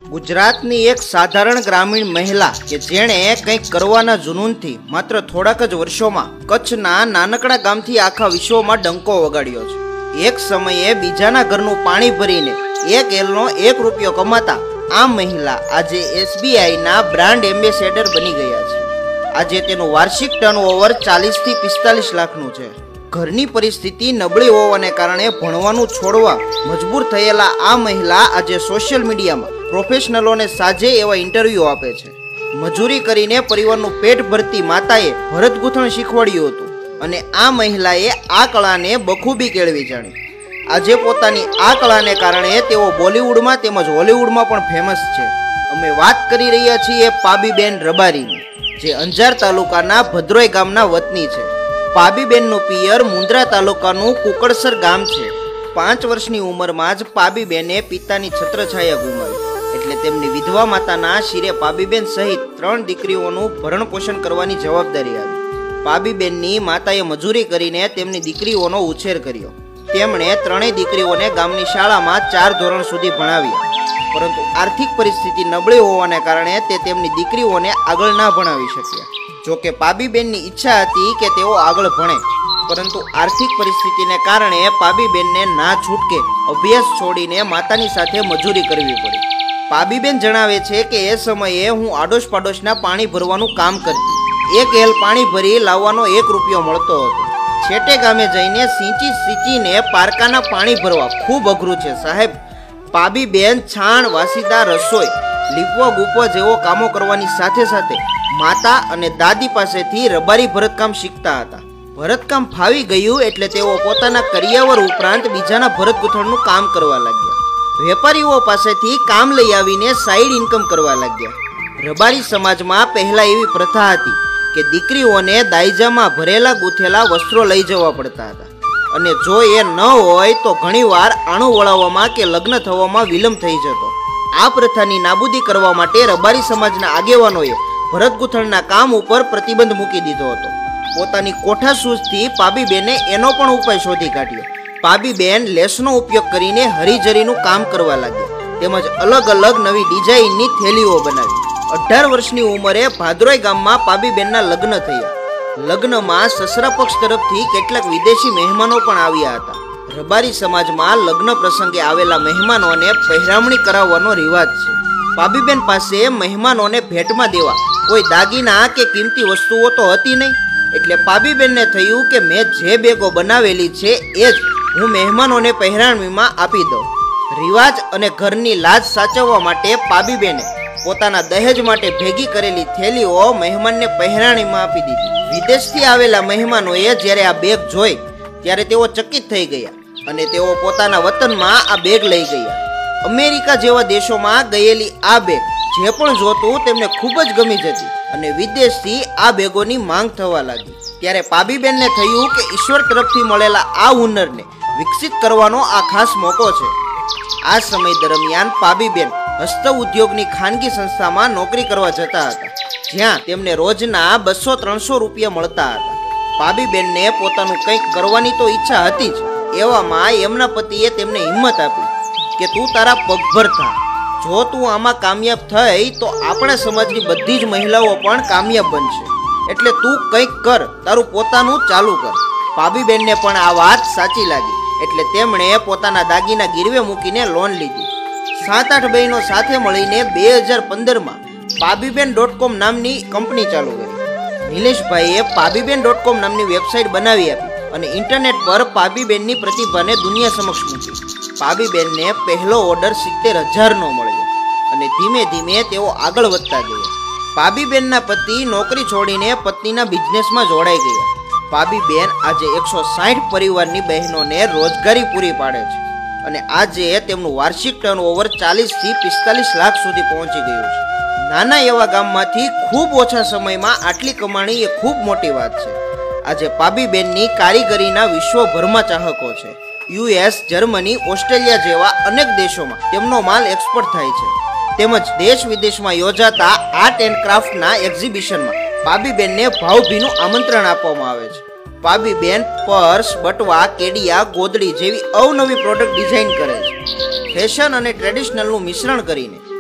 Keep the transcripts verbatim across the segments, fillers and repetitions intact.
ગુજરાતની એક સાધારણ ગ્રામીણ મહિલા કે જેણે કંઈક કરવાના જુનૂનથી માત્ર થોડાક જ વર્ષોમાં કચ્છના નાનકડા ગામથી આખા વિશ્વમાં ડંકો વગાડ્યો છે। એક સમયે બીજાના ઘરનું પાણી ભરીને એક એલનો એક રૂપિયો કમાતા આ મહિલા આજે એસબીઆઈના બ્રાન્ડ એમ્બેસેડર બની ગયા છે। આજે તેનું વાર્ષિક ટર્નઓવર ચાલીસ થી પિસ્તાલીસ લાખનું છે। ઘરની પરિસ્થિતિ નબળી હોવાને કારણે ભણવાનું છોડવા મજબૂર થયેલા આ મહિલા આજે સોશિયલ મીડિયામાં પ્રોફેશનલોને સાજે એવા ઇન્ટરવ્યૂ આપે છે। મજૂરી કરીને પરિવારનું પેટ ભરતી માતાએ ભરત ગૂંથણ શીખવાડ્યું હતું અને આ મહિલાએ આ કળાને બખૂબી કેળવી જાણી। આજે પોતાની આ કળાને કારણે તેઓ બોલિવૂડમાં તેમજ હોલિવૂડમાં પણ ફેમસ છે। અમે વાત કરી રહ્યા છીએ પાબીબેન રબારીની, જે અંજાર તાલુકાના ભદ્રોઈ ગામના વતની છે। પાબીબેનનું પિયર મુન્દ્રા તાલુકાનું કુકડસર ગામ છે। પાંચ વર્ષની ઉંમરમાં જ પાબીબેને પિતાની છત્રછાયા ગુમાવી, એટલે તેમની વિધવા માતાના શિરે પાબીબેન સહિત ત્રણ દીકરીઓનું ભરણ પોષણ કરવાની જવાબદારી આવી। પાબીબેનની માતાએ મજૂરી કરીને તેમની દીકરીઓનો ઉછેર કર્યો। તેમણે ત્રણેય દીકરીઓને ગામની શાળામાં ચાર ધોરણ સુધી ભણાવ્યા, પરંતુ આર્થિક પરિસ્થિતિ નબળી હોવાને કારણે તે તેમની દીકરીઓને આગળ ના ભણાવી શક્યા। જોકે પાબીબેનની ઈચ્છા હતી કે તેઓ આગળ ભણે, પરંતુ આર્થિક પરિસ્થિતિને કારણે પાબીબેનને ના છૂટકે અભ્યાસ છોડીને માતાની સાથે મજૂરી કરવી પડી। પાબીબેન જણાવે છે કે એ સમયે હું આડોશ પાડોશના પાણી ભરવાનું કામ કરતી। એક એલ પાણી ભરી લાવવાનો એક રૂપિયો મળતો હતો। છેટે ગામે જઈને સિંચી સિંચીને પારકાના પાણી ભરવા ખૂબ અઘરું છે સાહેબ। પાબીબેન છાણ, વાસીદા, રસોઈ, લીપવા ગુપવા જેવો કામો કરવાની સાથે સાથે માતા અને દાદી પાસેથી રબારી ભરતકામ શીખતા હતા। ભરતકામ ફાવી ગયું એટલે તેઓ પોતાના કરિયાવર ઉપરાંત બીજાના ભરત ગૂંથણનું કામ કરવા લાગ્યા। વેપારીઓ પાસેથી કામ લઈ આવીને સાઈડ ઇન્કમ કરવા લાગ્યા। રબારી સમાજમાં પહેલા એવી પ્રથા હતી કે દીકરીઓને દાયજામાં ભરેલા ગૂંથેલા વસ્ત્રો લઈ જવા પડતા હતા, અને જો એ ન હોય તો ઘણીવાર આણું વળાવવામાં કે લગ્ન થવામાં વિલંબ થઈ જતો। આ પ્રથાની નાબૂદી કરવા માટે રબારી સમાજના આગેવાનોએ ભરત ગૂંથણના કામ ઉપર પ્રતિબંધ મૂકી દીધો હતો। પોતાની કોઠા સૂઝથી પાબીબેને એનો પણ ઉપાય શોધી કાઢ્યો। પાબીબેન લેસનો ઉપયોગ કરીને હરીજરીનું કામ કરવા લાગ્યા, તેમજ અલગ અલગ નવી ડિઝાઇનની થેલીઓ બનાવી। અઢાર વર્ષની ઉંમરે ભાદરોઈ ગામમાં પાબીબેનના લગ્ન થયા। લગ્નમાં સસરા પક્ષ તરફથી કેટલાક વિદેશી મહેમાનો પણ આવ્યા હતા। રબારી સમાજમાં લગ્ન પ્રસંગે આવેલા મહેમાનોને પહેરામણી કરાવવાનો રિવાજ છે। પાબીબેન પાસે મહેમાનોને ભેટમાં દેવા કોઈ દાગીના કે કિંમતી વસ્તુઓ તો હતી નહીં, એટલે પાબીબેનને થયું કે મેં જે બેગો બનાવેલી છે એ જ હું મહેમાનોને પહેરામણીમાં આપી દઉં। રિવાજ અને ઘરની લાજ સાચવવા માટે પાબીબેને પોતાના દહેજ માટે ભેગી કરેલી થેલીઓ મહેમાનને પહેરામણીમાં આપી દીધી। વિદેશથી આવેલા મહેમાનોએ જ્યારે આ બેગ જોઈ ત્યારે તેઓ ચકિત થઈ ગયા અને તેઓ પોતાના વતનમાં આ બેગ લઈ ગયા। અમેરિકા જેવા દેશોમાં ગયેલી આ બેગ જે પણ જોતું તેમને ખૂબ જ ગમી જતી અને વિદેશથી આ બેગોની માંગ થવા લાગી। ત્યારે પાબીબેનને થયું કે ઈશ્વર તરફથી મળેલા આ હુનરને વિકસિત કરવાનો આ ખાસ મોકો છે। આ સમય દરમિયાન પાબીબેન હસ્ત ઉદ્યોગની ખાનગી સંસ્થામાં નોકરી કરવા જતા હતા, જ્યાં તેમને રોજના બસો ત્રણસો રૂપિયા મળતા હતા। પાબીબેનને પોતાનું કંઈક કરવાની તો ઈચ્છા હતી જ, એવામાં એમના પતિએ તેમને હિંમત આપી કે તું તારા પગભર થા, જો તું આમાં કામયાબ થઈ તો આપણા સમાજની બધી જ મહિલાઓ પણ કામયાબ બનશે, એટલે તું કંઈક કર, તારું પોતાનું ચાલુ કર। પાબીબેનને પણ આ વાત સાચી લાગી, એટલે તેમણે પોતાના દાગીના ગીરવે મૂકીને લોન લીધી। સાત આઠ બહેનો સાથે મળીને બે હજાર પંદરમાં પાબીબેન ડોટ કોમ નામની કંપની ચાલુ કરી। નિલેશભાઈએ પાબીબેન ડોટ કોમ નામની વેબસાઇટ બનાવી આપી અને ઇન્ટરનેટ પર પાબીબેનની પ્રતિભાને દુનિયા સમક્ષ મૂકી। પાબીબેનને પહેલો ઓર્ડર સિત્તેર હજારનો મળ્યો અને ધીમે ધીમે તેઓ આગળ વધતા ગયા। પાબીબેનના પતિ નોકરી છોડીને પત્નીના બિઝનેસમાં જોડાઈ ગયા। પાબીબેન આજે એકસો સાઠ પરિવારની બહેનોને રોજગારી પૂરી પાડે છે અને આજે તેમનું વાર્ષિક ટર્નઓવર ચાલીસ થી પિસ્તાલીસ લાખ સુધી પહોંચી ગયું છે। નાના એવા ગામમાંથી ખૂબ ઓછા સમયમાં આટલી કમાણી એ ખૂબ મોટી વાત છે। આજે પાબીબેનની કારીગરીના વિશ્વભરમાં ચાહકો છે। યુએસ, જર્મની, ઓસ્ટ્રેલિયા જેવા અનેક દેશોમાં તેમનો માલ એક્સપોર્ટ થાય છે, તેમજ દેશ વિદેશમાં યોજાતા આર્ટ એન્ડ ક્રાફ્ટના એક્ઝિબિશનમાં પાબીબેનને ભાવભીનું આમંત્રણ આપવામાં આવે છે। પાબીબેન પર્સ, બટવા, કેડિયા, ગોદડી જેવી અવનવી પ્રોડક્ટ ડિઝાઇન કરે છે। ફેશન અને ટ્રેડિશનલનું મિશ્રણ કરીને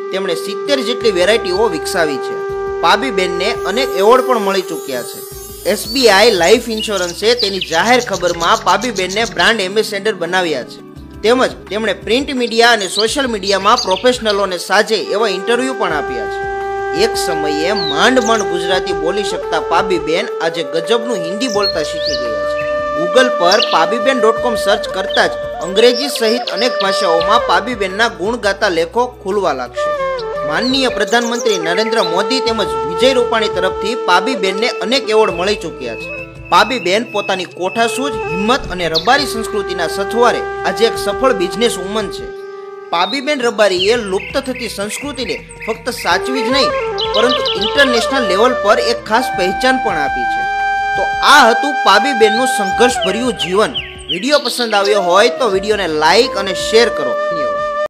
તેમણે સિત્તેર જેટલી વેરાયટીઓ વિકસાવી છે. પાબીબેનને અનેક એવોર્ડ પણ મળી ચૂક્યા છે. એસબીઆઈ લાઈફ ઇન્સ્યોરન્સે તેની જાહેર ખબરમાં પાબીબેનને બ્રાન્ડ એમ્બેસેડર બનાવ્યા છે. તેમજ તેમણે પ્રિન્ટ મીડિયા અને સોશિયલ મીડિયામાં પ્રોફેશનલોને સાજે એવા ઇન્ટરવ્યૂ પણ આપ્યા છે. એક સમયે માંડ માંડ ગુજરાતી બોલી શકતા પાબીબેન આજે ગજબનું હિન્દી બોલતા શીખી ગયા છે. ગૂગલ પર પાબીબેન ડોટ કોમ સર્ચ કરતા જ અંગ્રેજી સહિત અનેક ભાષાઓમાં પાબીબેનના ગુણ ગાતા લેખો ખુલવા લાગશે. માનનીય પ્રધાનમંત્રી નરેન્દ્ર મોદી તેમજ વિજય રૂપાણી તરફથી પાબીબેનને અનેક એવોર્ડ મળી ચૂક્યા છે. પાબીબેન પોતાની કોઠાસૂઝ, હિંમત અને રબારી સંસ્કૃતિના સથવારે આજે એક સફળ બિઝનેસ વુમન છે. પાબીબેન રબારીએ લુપ્ત થતી સંસ્કૃતિને ફક્ત સાચવી જ નહીં પરંતુ ઇન્ટરનેશનલ લેવલ પર એક ખાસ પહેચાન પણ આપી છે. તો આ હતું પાબીબેનનું સંઘર્ષભર્યું જીવન. વિડીયો પસંદ આવ્યો હોય તો વિડીયોને લાઈક અને શેર કરો.